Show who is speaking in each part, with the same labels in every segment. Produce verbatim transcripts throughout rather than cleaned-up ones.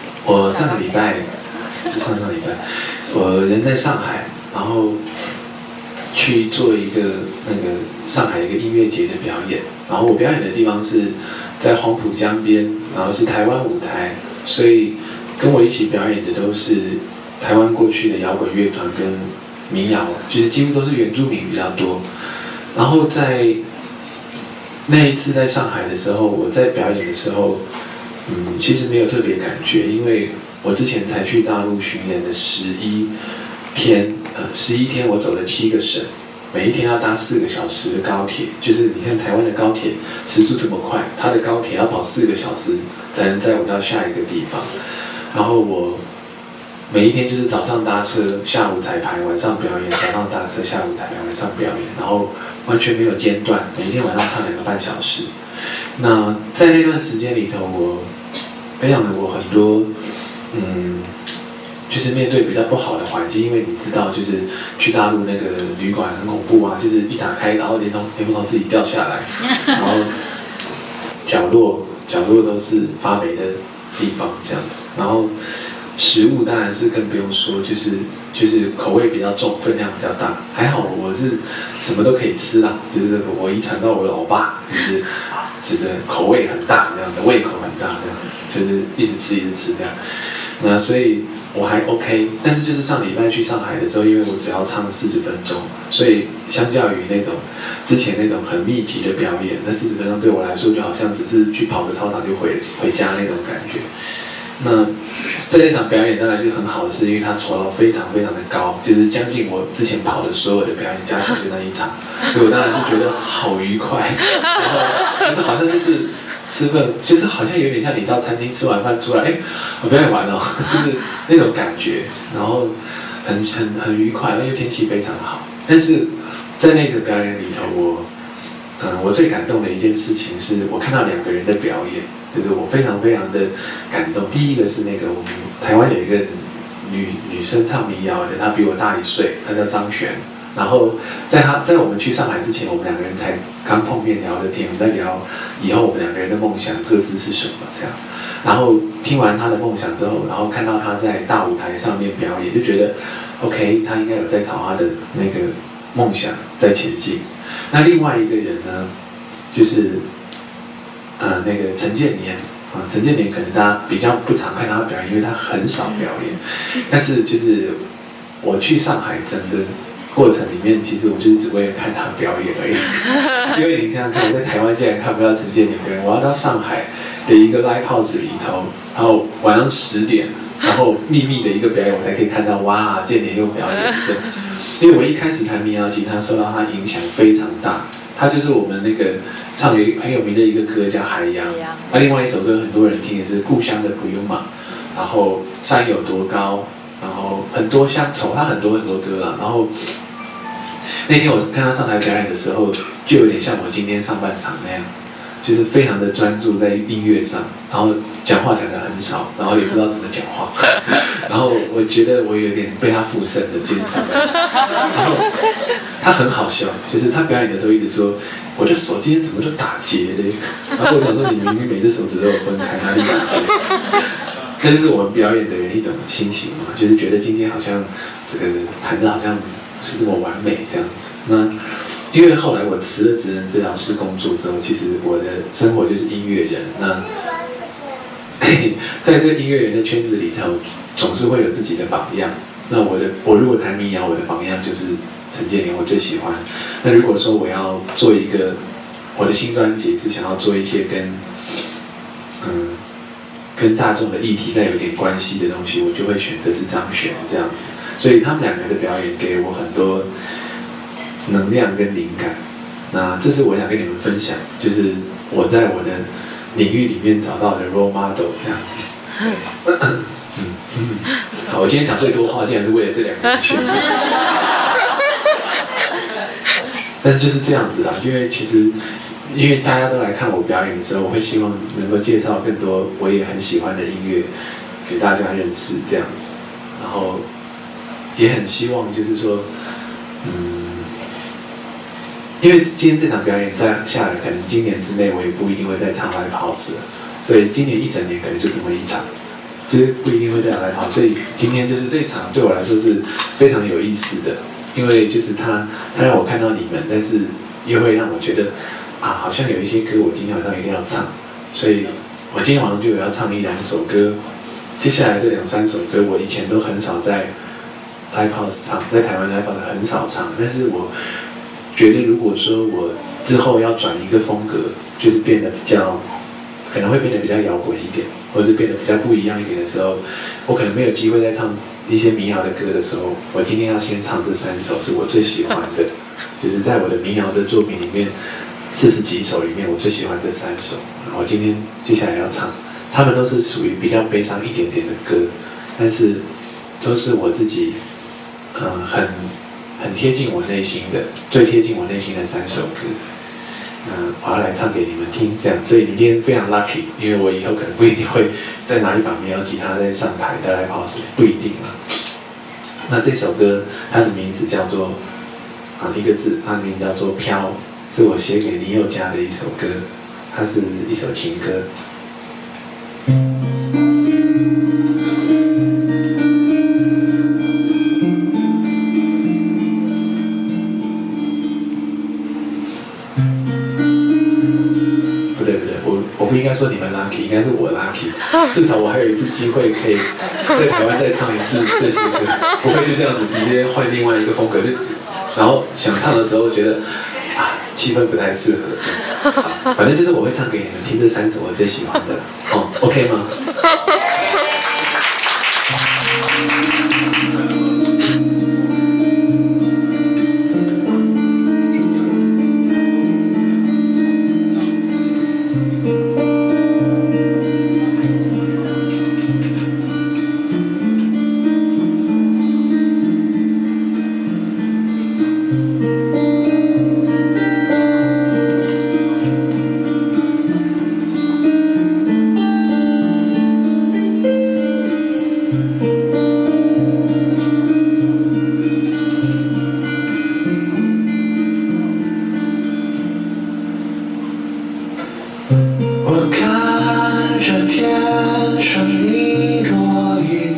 Speaker 1: 我上个礼拜是上上礼拜，我人在上海，然后去做一个那个上海一个音乐节的表演，然后我表演的地方是在黄浦江边，然后是台湾舞台，所以跟我一起表演的都是台湾过去的摇滚乐团跟民谣，就是几乎都是原住民比较多。然后在那一次在上海的时候，我在表演的时候，嗯，其实没有特别感觉，因为我之前才去大陆巡演的十一天，呃，十一天我走了七个省，每一天要搭四个小时的高铁，就是你看台湾的高铁时速这么快，它的高铁要跑四个小时才能载我到下一个地方。然后我每一天就是早上搭车，下午彩排，晚上表演；早上搭车，下午彩排，晚上表演，然后完全没有间断，每一天晚上唱两个半小时。那在那段时间里头，我培养了我很多，嗯，就是面对比较不好的环境，因为你知道，就是去大陆那个旅馆很恐怖啊，就是一打开，然后连同连不同自己掉下来，然后角落角落都是发霉的地方这样子，然后食物当然是更不用说，就是就是口味比较重，分量比较大。还好我是什么都可以吃啦，就是我遗传到我老爸，就是就是口味很大这样的，胃口很大这样子，就是一直吃一直吃这样。那所以我还 OK， 但是就是上礼拜去上海的时候，因为我只要唱四十分钟，所以相较于那种之前那种很密集的表演，那四十分钟对我来说就好像只是去跑个操场就回回家那种感觉。那在那场表演当然就很好的是，因为它酬劳非常非常的高，就是将近我之前跑的所有的表演加起来就那一场，所以我当然是觉得好愉快，然后就是好像就是吃饭，就是好像有点像你到餐厅吃完饭出来，哎，我表演完了，就是那种感觉，然后很很很愉快，因为天气非常好。但是在那个表演里头，我嗯，我最感动的一件事情是我看到两个人的表演。就是我非常非常的感动。第一个是那个我们台湾有一个女女生唱民谣的，她比我大一岁，她叫张璇。然后在她在我们去上海之前，我们两个人才刚碰面聊的天，我们在聊以后我们两个人的梦想各自是什么这样。然后听完她的梦想之后，然后看到她在大舞台上面表演，就觉得 OK， 她应该有在朝她的那个梦想在前进。那另外一个人呢，就是。呃，那个陈建年啊，陈建年可能大家比较不常看到他表演，因为他很少表演。但是就是我去上海整个过程里面，其实我就是只为了看他表演而已。因为你这样看，我在台湾竟然看不到陈建年表演，我要到上海的一个 live house 里头，然后晚上十点，然后秘密的一个表演，我才可以看到哇，建年又表演这。因为我一开始弹民谣吉他受到他影响非常大，他就是我们那个。唱有一很有名的一个歌叫《海洋》，那、啊、另外一首歌很多人听也是《故乡的普悠玛》，然后山有多高，然后很多乡愁，他很多很多歌啦。然后那天我看他上台表演的时候，就有点像我今天上半场那样，就是非常的专注在音乐上，然后讲话讲得很少，然后也不知道怎么讲话，然后我觉得我有点被他附身的今天上半场。然后他很好笑，就是他表演的时候一直说。我的手今天怎么就打结嘞？然后我想说，你明明每只手指都有分开，哪里打结？那就是我们表演的人一种心情嘛，就是觉得今天好像这个弹的好像不是这么完美这样子。那因为后来我辞了职能治疗师工作之后，其实我的生活就是音乐人。那在这个音乐人的圈子里头，总是会有自己的榜样。那我的我如果弹民谣，我的榜样就是陈建年，我最喜欢。那如果说我要做一个我的新专辑，是想要做一些跟嗯跟大众的议题再有点关系的东西，我就会选择是张璇这样子。所以他们两个的表演给我很多能量跟灵感。那这是我想跟你们分享，就是我在我的领域里面找到的 role model 这样子。嗯嗯，好，我今天讲最多话，竟然是为了这两个人选择。但是就是这样子啦，因为其实因为大家都来看我表演的时候，我会希望能够介绍更多我也很喜欢的音乐给大家认识这样子，然后也很希望就是说，嗯，因为今天这场表演再下来，可能今年之内我也不一定会再唱 live house 了，所以今年一整年可能就这么一场。 就是不一定会再来跑，所以今天就是这一场对我来说是非常有意思的，因为就是他他让我看到你们，但是又会让我觉得啊，好像有一些歌我今天晚上一定要唱，所以我今天晚上就有要唱一两首歌，接下来这两三首歌我以前都很少在 live house 唱，在台湾 live house 很少唱，但是我觉得如果说我之后要转一个风格，就是变得比较。可能会变得比较摇滚一点，或者是变得比较不一样一点的时候，我可能没有机会再唱一些民谣的歌的时候，我今天要先唱这三首是我最喜欢的，就是在我的民谣的作品里面，四十几首里面我最喜欢这三首。我今天接下来要唱，他们都是属于比较悲伤一点点的歌，但是都是我自己，嗯、呃，很很贴近我内心的，最贴近我内心的三首歌。嗯，我要来唱给你们听，这样，所以你今天非常 lucky， 因为我以后可能不一定会再拿一把民谣吉他再上台再来跑，不一定啊。那这首歌它的名字叫做啊一个字，它的名字叫做《飘》，是我写给林宥嘉的一首歌，它是一首情歌。我不应该说你们 lucky， 应该是我 lucky。至少我还有一次机会可以在台湾再唱一次这些歌，不会就这样子直接换另外一个风格。就然后想唱的时候觉得啊气氛不太适合，好，反正就是我会唱给你们听这三首我最喜欢的，哦 ，OK 吗？我看着天上一朵云，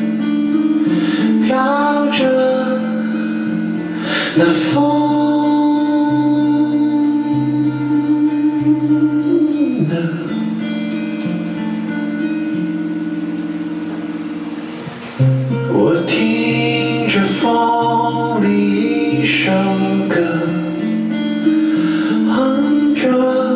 Speaker 1: 飘着，那风呢？我听着风里一首歌，哼着。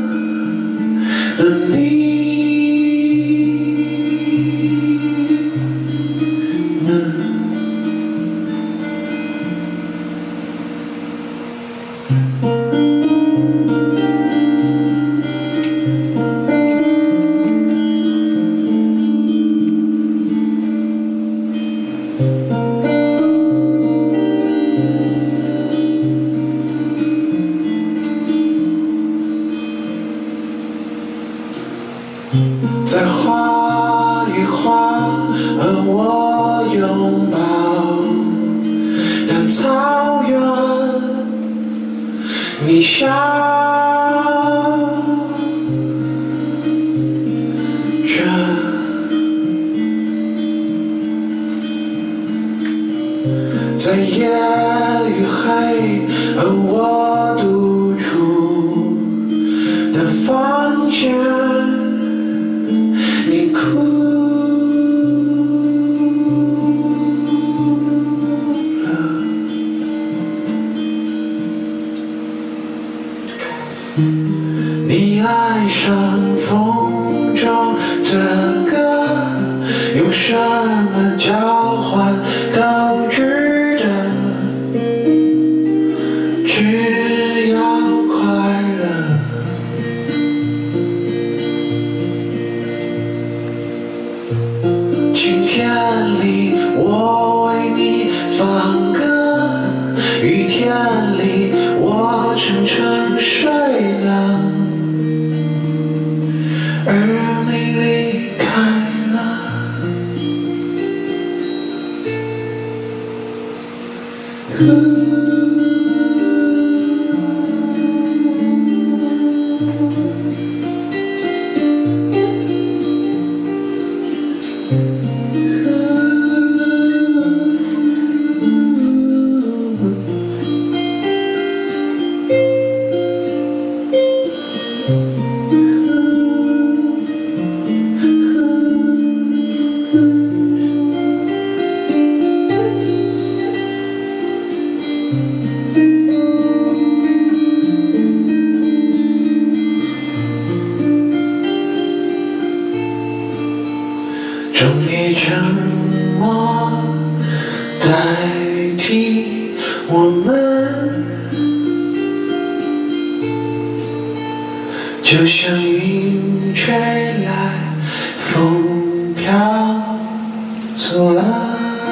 Speaker 1: 在花与花和我拥抱的草原，你笑着，在夜与黑和我独处的房间。你爱上风中的歌，用什么交换都值得，只要快乐。晴天里我为你放歌，雨天里我沉沉睡了，而你离开了。 终于沉默代替我们，就像云吹来，风飘走了。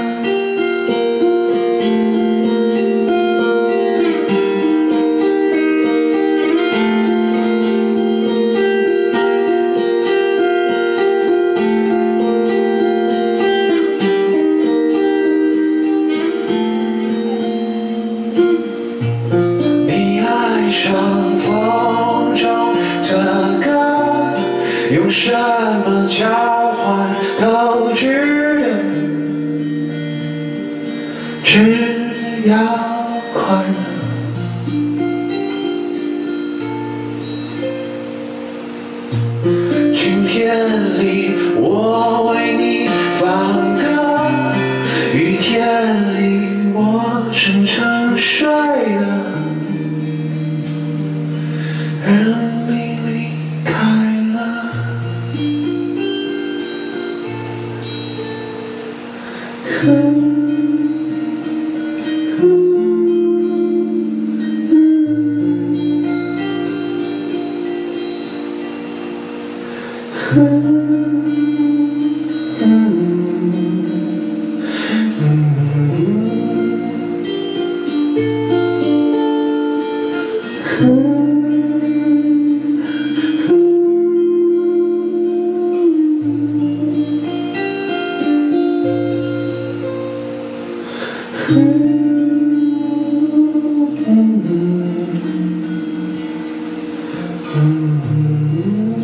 Speaker 1: 上风中的歌，用什么交换都值得，只要快乐。晴天里我为你放歌，雨天里我沉沉睡了。而你离开了，嗯。